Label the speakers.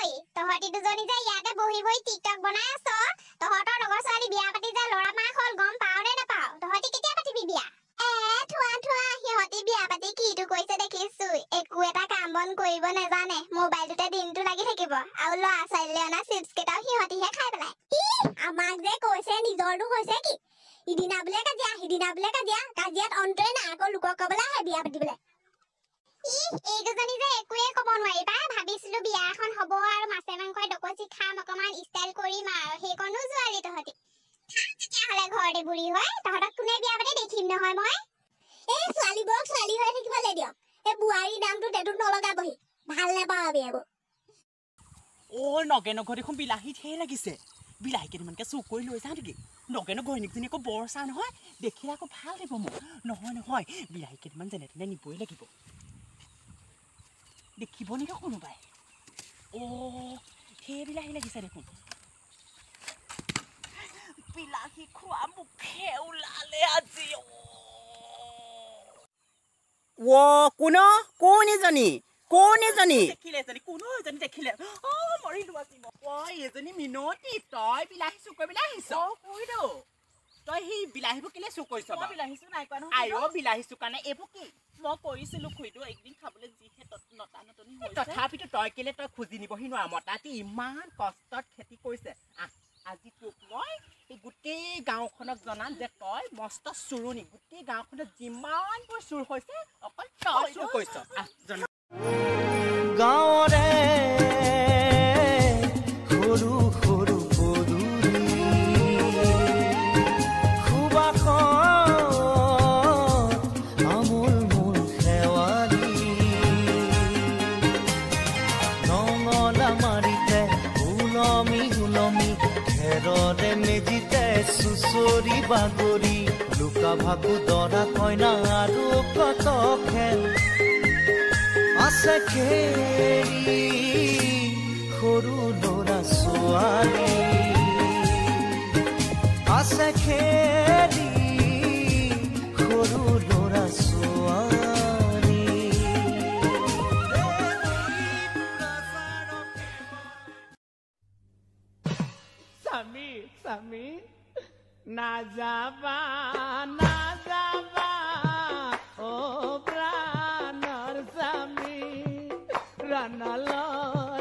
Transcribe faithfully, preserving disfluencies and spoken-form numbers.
Speaker 1: কৰি তহঁতি দুজনী যে ইয়াতে বহি বহি টিকটক বনাই আছ তহঁতৰ লগৰ ছোৱালী বিয়া পাতি যে লৰা মাক হল গম পাও নে নাপাও তহঁতি কেতিয়া পাতিবি বিয়া এ থুৱা থুৱা সিহঁতি বিয়া পাতি কিটো কৈছে দেখিছো একো এটা কাম বন কৰিব নেজানে মোবাইলটোতে দিনটো লাগি থাকিব আৰু লৰা ছোৱালী অনা চিপছ কেটাও সিহঁতিহে খাই পেলাই আমাক যে কৈছে নিজৰটো হৈছে কি ইদিনা বোলে কাজিয়া সিদিনা বোলে কাজিয়া কাজিয়াত অন্তৰে না আকৌ লোকক কবলৈ আহে বিয়া পাতিবলে এই দুজনী যে একোৱে ক'ব নোৱাৰি পাই ভাবিছিলো বিয়া এখন হ'ব আৰু মাছে মাংসই ডকচি খাম অকমান ষ্টাইল কৰিম আৰু সেইকনো যোৱালি তহঁতি তেতিয়াহ'লে ঘৰতে বুঢ়ী হয় তহঁতক কোনে বিয়া পাতি দেখিম নহয় মই এই ছোৱালীবোৰক ছোৱালী হৈ থাকিবলৈ দিয়ক এই বুঢ়াৰী দামটো তেতুত নলগাবহি ভাল নাপাওঁ বিয়াবোৰ
Speaker 2: অ নগেন ঘৰ দেখোন বিলাহী ঠেই লাগিছে বিলাহী কেইটামানকে চুক কৰি লৈ যাওঁ নেকি নগেন ঘৈণীকজনী আকৌ বৰ চা নহয় দেখিলে আকৌ ভাল দিব মোক নহয় নহয় বিলাহী কেইটামান যেনে তেনে নিবই লাগিব দেখিব নেকি কোনোবাই অ সেই বিলাহী লাগিছে দেখোন বিলাহী খোৱা মুখে ওলালে আজি
Speaker 3: ও কোন কোন এজনী কোন এজনী
Speaker 2: দেখিলে এজনী কোনো এজনী দেখিলে অ মৰিলো আজি অ এজনী মিনতি তই বিলাহী চুক কৰি পেলাই আহিছ অ কৈদো তই সেই বিলাহীবোৰ কেলে চুক কৰিছ মই বিলাহী চুক নাই কৰা নহয় আইও বিলাহী চুক কাৰণে এইবোৰ কি মই কৰিছিলো খুইদো একদিন খাবলৈ যিহে নটা নতনি হৈছে তথাপিতো তই কেলে তই খুজি নিবহি নোৱাৰ মতাটি ইমান কষ্টত খেতি কৰিছে আজি তোক মই এই গোটেই গাঁওখনক জনাম যে তই মস্ত চুৰুনি গোটেই গাঁওখনত যিমানবোৰ চুৰ হৈছে অকল তই চুৰ কৰিছ
Speaker 4: গাঁৱৰে সৰু সৰু পদূলি সুবাসত আমোল মোল শেৱালি নঙলা মাৰিতে ওলমি ওলমি খেৰৰে মেজিতে চুচৰি বাগৰি লুকা ভাগু দৰা কইনা আৰু কত খেল আছে খেৰি সৰু ল'ৰা ছোৱালী আছে খেৰি সৰু ল'ৰা ছোৱালী
Speaker 5: স্বামী স্বামী না যাবা না যাবা ও প্রাণৰ স্বামী ৰাণালৈ